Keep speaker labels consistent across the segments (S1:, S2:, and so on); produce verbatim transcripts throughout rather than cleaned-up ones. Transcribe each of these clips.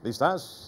S1: ¿Listas?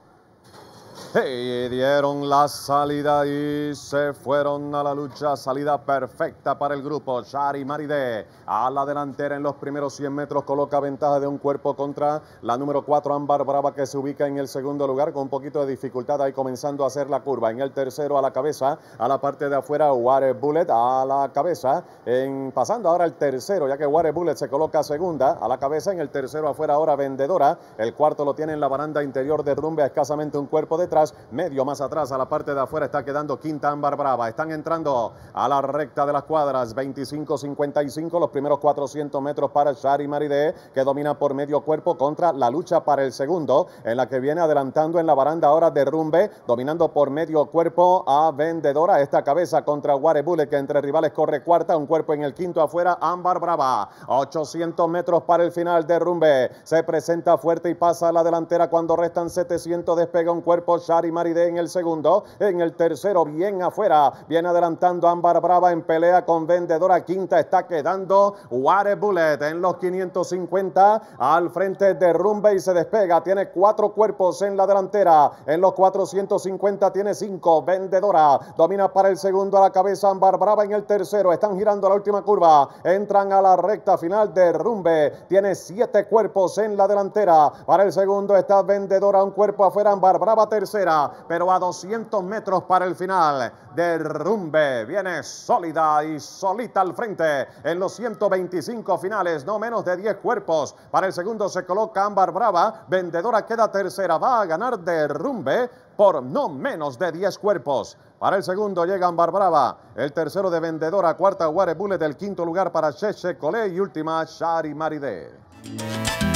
S1: Y dieron la salida y se fueron a la lucha. Salida perfecta para el grupo. Shari Maridé a la delantera en los primeros cien metros. Coloca ventaja de un cuerpo contra la número cuatro, Ámbar Brava, que se ubica en el segundo lugar con un poquito de dificultad ahí comenzando a hacer la curva. En el tercero, a la cabeza, a la parte de afuera, Water Bullet a la cabeza. En, pasando ahora al tercero, ya que Water Bullet se coloca segunda a la cabeza. En el tercero afuera ahora Vendedora. El cuarto lo tiene en la baranda interior de Rumbe, a escasamente un cuerpo detrás. Medio más atrás, a la parte de afuera, está quedando quinta Ámbar Brava. Están entrando a la recta de las cuadras, veinticinco cincuenta y cinco, los primeros cuatrocientos metros para Shari Maridé, que domina por medio cuerpo contra la lucha para el segundo, en la que viene adelantando en la baranda ahora de Rumbe, dominando por medio cuerpo a Vendedora. Esta cabeza contra Water Bullet, que entre rivales corre cuarta, un cuerpo en el quinto afuera, Ámbar Brava. ochocientos metros para el final de Rumbe, se presenta fuerte y pasa a la delantera cuando restan setecientos, despega un cuerpo Shari Maridé en el segundo, en el tercero bien afuera, viene adelantando Ámbar Brava en pelea con Vendedora. Quinta está quedando Water Bullet en los quinientos cincuenta al frente de Rumbe y se despega, tiene cuatro cuerpos en la delantera, en los cuatrocientos cincuenta tiene cinco. Vendedora domina para el segundo, a la cabeza Ámbar Brava en el tercero, están girando la última curva, entran a la recta final de Rumbe, tiene siete cuerpos en la delantera, para el segundo está Vendedora, un cuerpo afuera, Ámbar Brava tercera, pero a doscientos metros para el final de Rumbe, viene sólida y solita al frente en los ciento veinticinco finales, no menos de diez cuerpos. Para el segundo se coloca Ámbar Brava, Vendedora queda tercera, va a ganar de Rumbe por no menos de diez cuerpos. Para el segundo llega Ámbar Brava, el tercero de Vendedora, cuarta Water Bullet, el quinto lugar para Cheche Colé y última Shari Maridé.